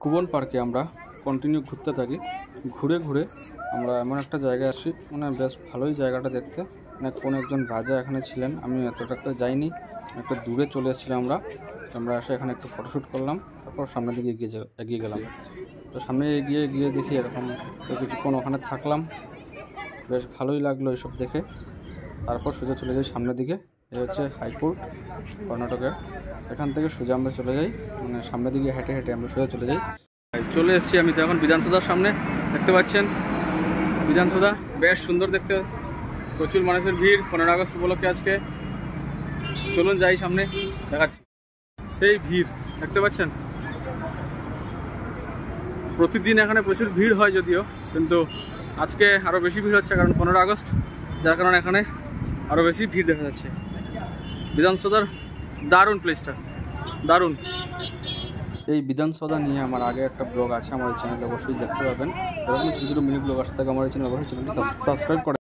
কুবন পার্কে আমরা কন্টিনিউ ঘুরতে থাকি। ঘুরে ঘুরে আমরা এমন একটা জায়গায় আসি, মানে বেশ ভালোই জায়গাটা দেখতে। মানে কোনো একজন রাজা এখানে ছিলেন। আমি এতটা যাইনি, একটা দূরে চলে এসেছিলাম আমরা এসে এখানে একটু ফটোশ্যুট করলাম, তারপর সামনের দিকে এগিয়ে গেলাম। তো সামনে এগিয়ে গিয়ে দেখি এরকম, তো কিছুক্ষণ ওখানে থাকলাম, বেশ ভালোই লাগলো এইসব দেখে। তারপর সোজা চলে যাই সামনের দিকে। এই হচ্ছে হাইকোর্ট কর্ণাটকের। এখান থেকে সোজা আমরা চলে যাই, মানে সামনের দিকে হেঁটে হেঁটে আমরা সোজা চলে যাই। চলে এসেছি আমি তো এখন বিধানসভার সামনে, দেখতে পাচ্ছেন বিধানসভা বেশ সুন্দর দেখতে, প্রচুর মানুষের ভিড় 15 আগস্ট উপলক্ষে আজকে। চলুন যাই সামনে, দেখাচ্ছি। সেই ভিড় দেখতে পাচ্ছেন, প্রতিদিন এখানে প্রচুর ভিড় হয় যদিও, কিন্তু আজকে আরও বেশি ভিড় হচ্ছে, কারণ 15 আগস্ট, যার কারণে এখানে আরও বেশি ভিড় দেখা যাচ্ছে। বিধানসভার দারুণ প্লেসটা, দারুণ। এই বিধানসভা নিয়ে আমার আগে একটা ব্লগ আছে আমার এই চ্যানেলে, অবশ্যই দেখতে পাবেন। এরকম ছোটো ছোটো মিনি ব্লগ আসতে থাকে আমার এই চ্যানেল, অবশ্যই চ্যানেলটি সাবস্ক্রাইব করে